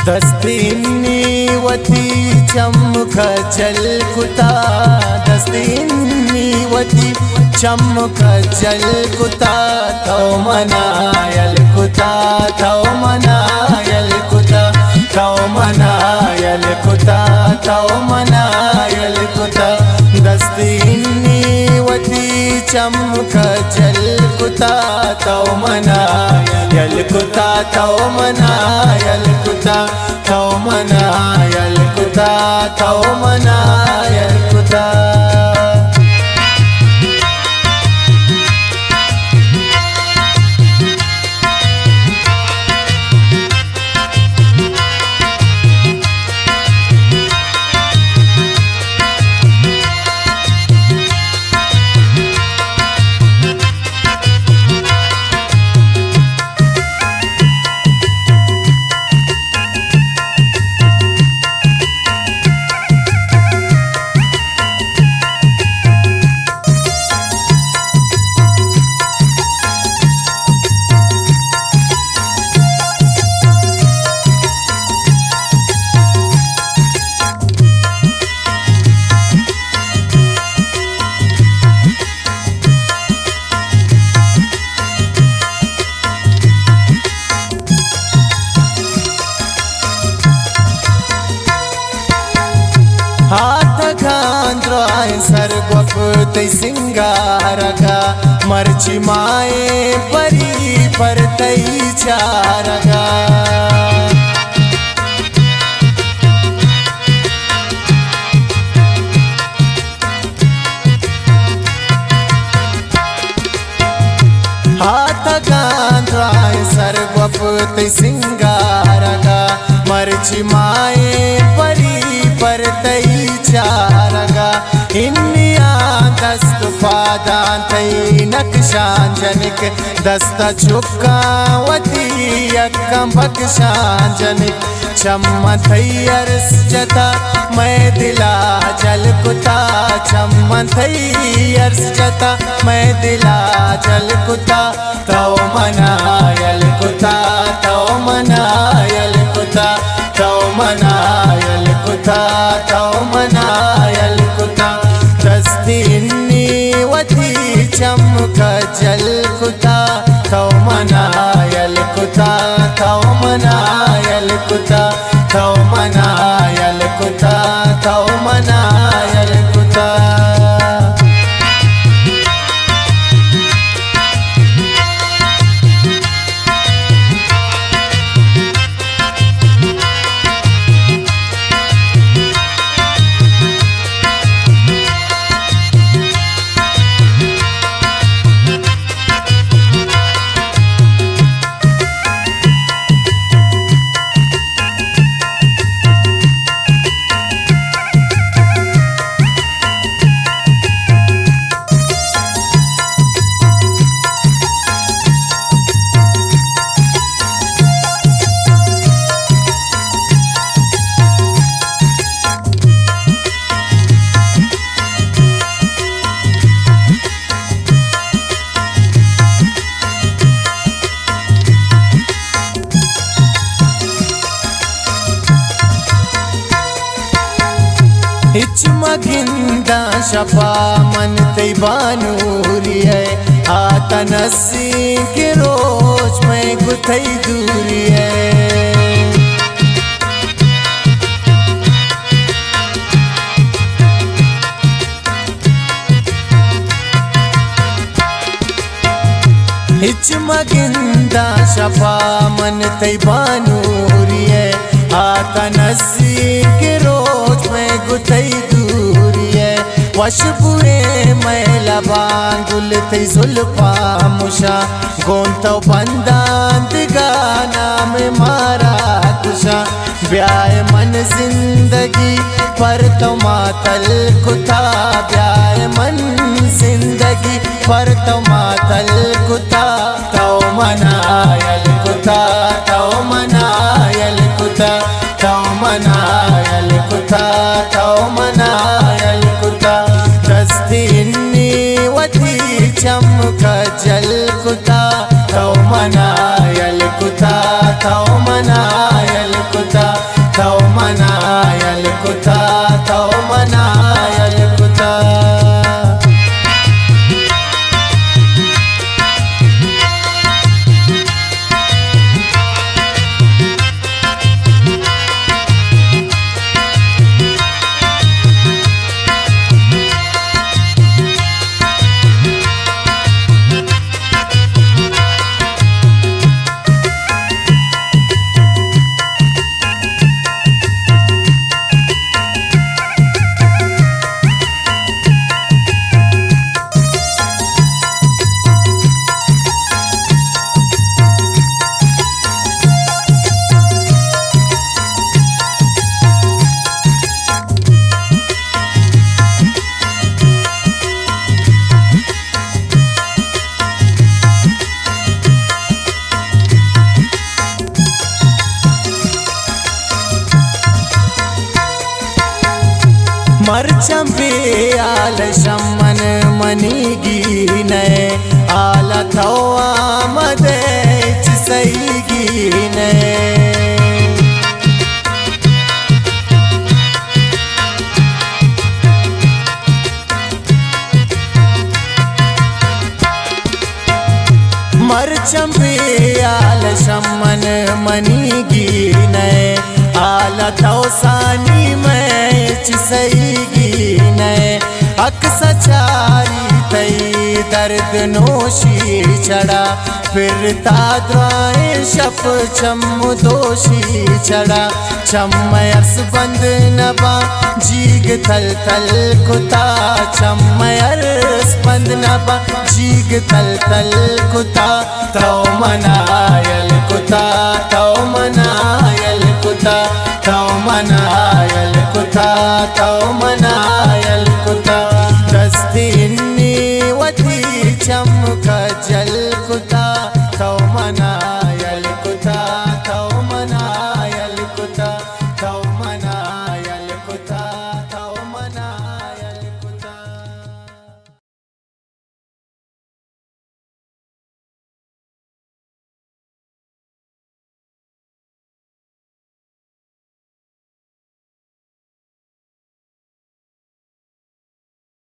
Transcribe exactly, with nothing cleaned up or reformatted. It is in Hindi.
दस्तीनी वती चमक जलकुता दस्तीनी वती चमक जलकुता तो मनायल कुता तो मनायल कुता तो मनायल कुता तो मनायल कुता दस्तीनी वती चमक जलकुता तो मनायल कुता तो मनायल कुता तो मनायल कुता तो मनायल कुता। हाथ खांद्रो आए सर गोपते सिंगारगा मर्ची माए परी पर तई चारगा हाथ खांद्रो आए सर गोपते सिंगारगा मर्ची माए परी पर तई चारगा इन्निया दस्त फादान तई नक्शान जनिक दस्ता चुक्का वती यक्कम बख्शान जनिक चम्मा थई अरस जता मैं दिला जल कुता चम्मा थई अरस जता मैं दिला जल कुता तो मनायल कुता तो मनायल कुता तो मनायल कुता तो मनायल कुता दस्तीनी वती चमक जलकुता तो मनायल कुता तो मनायल कुता तो मनायल कुता तो मनायल कुता। हिचमगिंदा शफा मन तैबानूरी है आता नसी के रोज में गुथई दूरी है हिचमगिंदा शफा मन तैबानूरी है आता नसी के रोज में गुथई दूरी है वशबुए मैला बांगुल थी जुल्फा मुशा गोंतो बंदान दिगाना में मारा कुशा ब्याह मन जिंदगी पर तो मातल कुता ब्याह मन जिंदगी पर तो मातल कुता तो मनायल कुता तो मनायल कुता तो मनायल कुता तो मनायल कुता दस्तीनी वती चमक जलकुता तो मनायल कुता तो मनायल कुता मरचंबे आल शमन मनीगी नए आला थवा मदे चिसईगी नए मरचंबे आल शमन मनीगी नए आला थौसानी में चिसईगी नए हक सचारी तई दर्द नोशी चढ़ा फिर ताद्राए शप चम दोषी चढ़ा चमयस बंद नबा जीग तल तल कुता चमयस बंद नबा जीग तल तल कुता तो मनायल कुता तो मनायल कुता तो मना